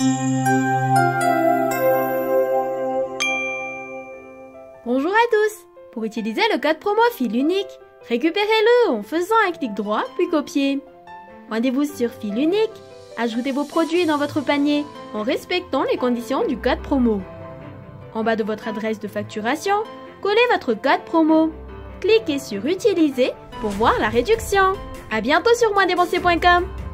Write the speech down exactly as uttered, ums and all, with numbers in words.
Bonjour à tous! Pour utiliser le code promo fil unique, récupérez-le en faisant un clic droit puis copier. Rendez-vous sur fil unique, ajoutez vos produits dans votre panier en respectant les conditions du code promo. En bas de votre adresse de facturation, collez votre code promo. Cliquez sur Utiliser pour voir la réduction. À bientôt sur moins dépenser point com.